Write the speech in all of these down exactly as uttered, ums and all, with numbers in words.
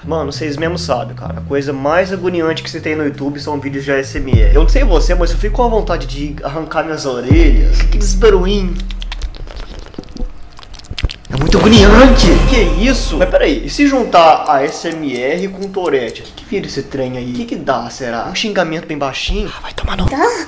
Mano, vocês mesmo sabem, cara. A coisa mais agoniante que você tem no YouTube são vídeos de A S M R. Eu não sei você, mas eu fico com a vontade de arrancar minhas orelhas. Aqueles barulhinhos. É muito agoniante. Que isso? Mas peraí, e se juntar A S M R com Tourette? O que, que vira esse trem aí? O que, que dá, será? Um xingamento bem baixinho? Ah, vai tomar no... Tá.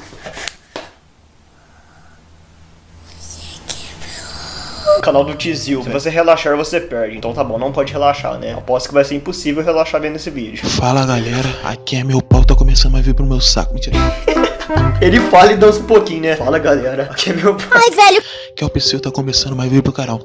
Canal do Tizil. Se você relaxar, você perde. Então tá bom, não pode relaxar, né? Aposto que vai ser impossível relaxar vendo esse vídeo. Fala, galera. Aqui é meu pau, tá começando a vir pro meu saco. Mentira. Ele fala e dança um pouquinho, né? Fala, galera. Aqui é meu pau. Ai, velho. Que é o Psyu, tá começando a vir pro canal.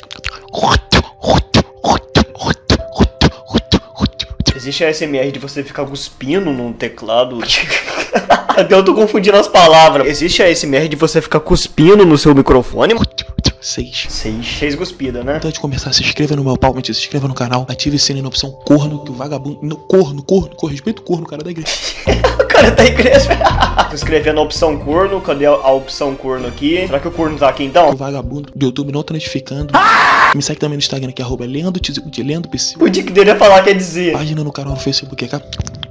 Existe a A S M R de você ficar cuspindo num teclado. Até eu tô confundindo as palavras. Existe a A S M R de você ficar cuspindo no seu microfone. Seis. Seis. Seis cuspida, né? Antes de começar, se inscreva no meu pau, mentira, se inscreva no canal, ative o sininho na opção corno, que o vagabundo. No, corno, corno, corno, respeita o corno, cara da igreja. O cara da igreja. Se inscrever na opção corno, cadê a opção corno aqui? Será que o corno tá aqui então? O vagabundo do YouTube não tá notificando. Ah! Me segue também no Instagram, que é arroba Leandro Tizil, de Leandro Psyu. O dia que dele ia falar quer dizer. Página no canal no Facebook, é cara.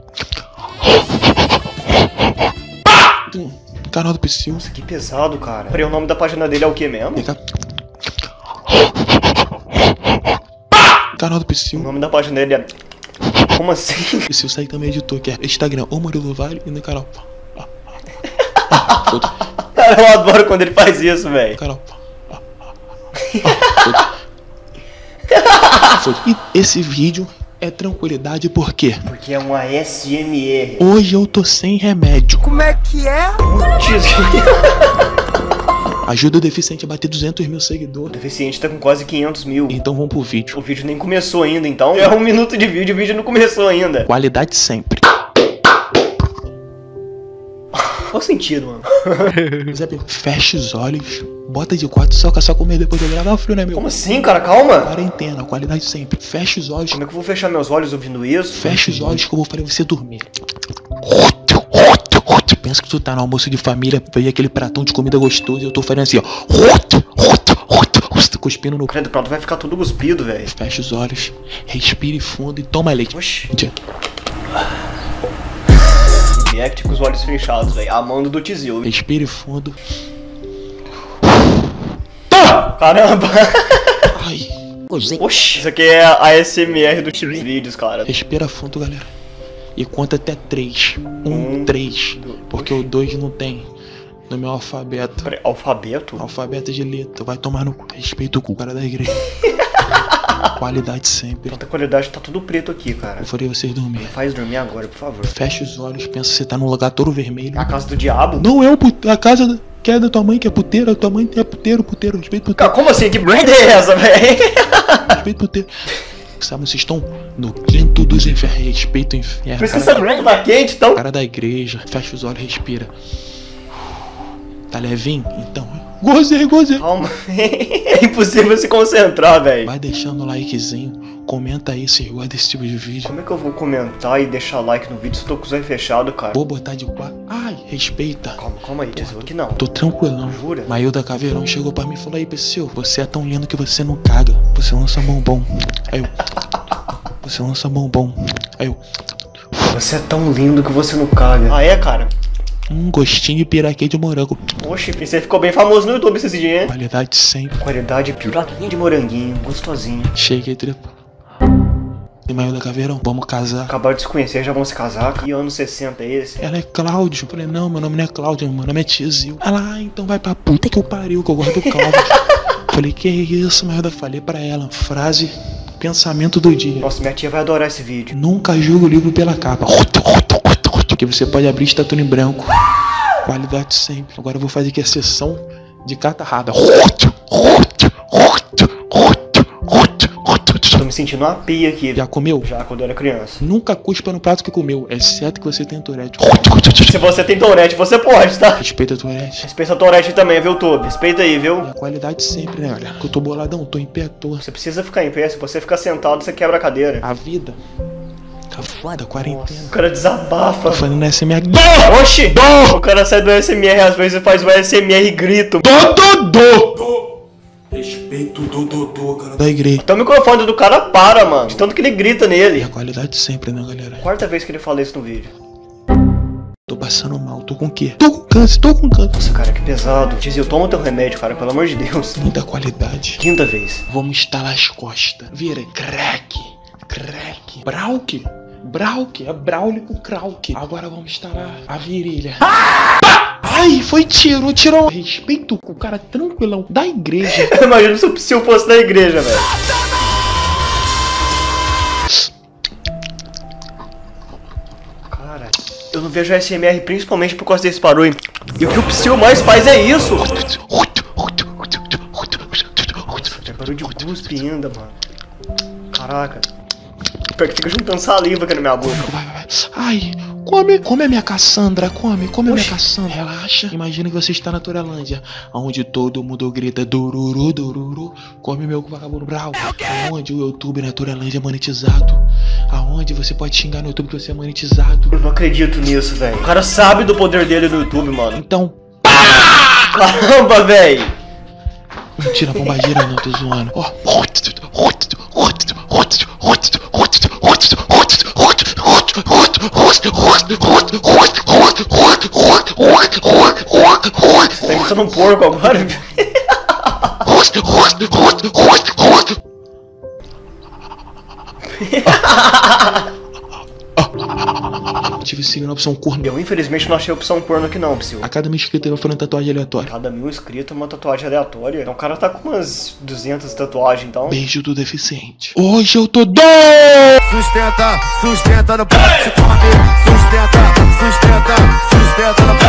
Canal do Psyu. Nossa, que pesado, cara. Peraí, o nome da página dele é o que mesmo? É, canal do Psyu. O nome da página dele é... Como assim? Psyu segue também editor, que é Instagram, o Murilo Vale, e no canal. Cara, eu adoro quando ele faz isso, velho. Canal. E esse vídeo é tranquilidade, por quê? Porque é um A S M R. Hoje eu tô sem remédio. Como é que é? Ajuda o deficiente a bater duzentos mil seguidores. O deficiente tá com quase quinhentos mil. Então vamos pro vídeo. O vídeo nem começou ainda, então. É um minuto de vídeo, o vídeo não começou ainda. Qualidade sempre. Qual sentido, mano? Zé, fecha os olhos, bota de quatro, soca só comer depois de eu gravar frio, né, meu? Como assim, cara? Calma. Quarentena, qualidade sempre. Fecha os olhos. Como é que eu vou fechar meus olhos ouvindo isso? Fecha os olhos que eu vou fazer você dormir. Pensa que tu tá no almoço de família, veio aquele pratão de comida gostoso e eu tô fazendo assim, ó. Cuspindo no... Credo, pronto, vai ficar tudo cuspido, velho. Fecha os olhos, respire fundo e toma leite. Oxi. React com os olhos fechados, velho. Amando do Tizil. Respire fundo. Caramba! Ai. Oxi. Isso aqui é a A S M R dos vídeos, cara. Respira fundo, galera. E conta até três. Um, um três. Porque o dois não tem no meu alfabeto. Peraí, alfabeto? Alfabeto de letra. Vai tomar no cu. Respeita o cu, cara da igreja. Qualidade sempre. Tanta qualidade, tá tudo preto aqui, cara. Eu farei vocês dormir. Faz dormir agora, por favor. Fecha os olhos, pensa que você tá num lugar todo vermelho. A casa do diabo? Não é o put... a casa que é da tua mãe, que é puteira. Tua mãe é puteiro, puteiro. Respeita puteiro. Cara, como assim? Que merda é essa, velho? Respeita puteiro. Sabe, vocês estão no quinto dos infernos. Respeita o inferno. Precisa merda tá quente, então. Cara da igreja. Fecha os olhos, respira. Tá levinho? Então. Gozei, gozei. Calma. É impossível se concentrar, velho. Vai deixando o likezinho. Comenta aí se gosta desse tipo de vídeo. Como é que eu vou comentar e deixar like no vídeo se eu tô com os olhos fechados, cara? Vou botar de quatro. Ai, respeita. Calma, calma aí, Tizil, aqui não. Tô tranquilão. Jura? Mailda Caveirão chegou pra mim e falou: aí, Psyu, você é tão lindo que você não caga. Você lança bombom. Aí eu. Você lança bombom. Aí eu. Você é tão lindo que você não caga. Ah, é, cara? Um gostinho de piraquê de morango. Oxi, você ficou bem famoso no YouTube esse dia, hein? Qualidade sempre. Qualidade piraquinho de moranguinho, gostosinho. Cheguei, trepa. E Mailda Caveirão, vamos casar. Acabaram de se conhecer, já vão se casar. Que ano sessenta é esse? Ela é Cláudio. Eu falei: não, meu nome não é Cláudio, meu nome é Tizil. Ela, ah, então vai pra puta que eu pariu, que eu gosto do Cláudio. Falei: que isso, Mailda? Falei pra ela. Frase, pensamento do dia. Nossa, minha tia vai adorar esse vídeo. Nunca julgue o livro pela capa. Que você pode abrir estátua em branco. Qualidade sempre. Agora eu vou fazer aqui a sessão de catarrada. Tô me sentindo uma pia aqui. Já comeu? Já, quando eu era criança. Nunca cuspa no prato que comeu, exceto que você tem Tourette. Se você tem Tourette, você pode, tá? Respeita a Tourette. Respeita a Tourette também, viu, YouTube? Respeita aí, viu? E a qualidade sempre, né, galera? Que eu tô boladão, tô em pé à toa. Você precisa ficar em pé, se você ficar sentado, você quebra a cadeira. A vida tá foda, quarentena. Nossa, o cara desabafa. Tô fazendo S M R. Oxi! Dó! O cara sai do S M R às vezes e faz o S M R grito. Dó, dó, dó! Respeito do Dodô, cara da igreja. Até o microfone do cara para, mano. De tanto que ele grita nele. E a qualidade sempre, né, galera? Quarta vez que ele fala isso no vídeo. Tô passando mal, tô com o quê? Tô com câncer, tô com câncer. Nossa, cara, que pesado. Dizia, toma teu remédio, cara, pelo amor de Deus. Muita qualidade. Quinta vez. Vamos estalar as costas. Vira, crack, crack. Brauk, Brauk, é Braulio com Krauk. Agora vamos instalar a virilha. Ah! Ai, foi tiro, tirou. Respeito com o cara tranquilão da igreja. Imagina se o Psyu fosse da igreja, velho. Cara, eu não vejo A S M R principalmente por causa desse barulho. E o que o Psyu mais faz é isso. Nossa, tem barulho de cuspe ainda, mano. Caraca. Pior que fica juntando saliva aqui na minha boca. Vai, vai, vai. Ai, come, come a minha Cassandra, come, come a minha Cassandra. Relaxa. Imagina que você está na Turelândia, onde todo mundo grita dururu, dururu. Come meu vagabundo brau. Aonde o YouTube na Turelândia é monetizado. Aonde você pode xingar no YouTube que você é monetizado. Eu não acredito nisso, velho. O cara sabe do poder dele no YouTube, mano. Então, caramba, velho. Mentira, bombageira não, tô zoando. Ó. Você tá imitando um porco agora, viu? Tive seguindo a opção corno. Eu infelizmente não achei a opção porno aqui não, Psyu. A cada mil inscritos eu vou fazer uma tatuagem aleatória. Cada mil inscritos é uma tatuagem aleatória. Então o cara tá com umas duzentas tatuagens, então. Beijo do deficiente. Hoje eu tô doido! Sustenta, sustenta no pau, se come. Sustenta, sustenta, sustenta no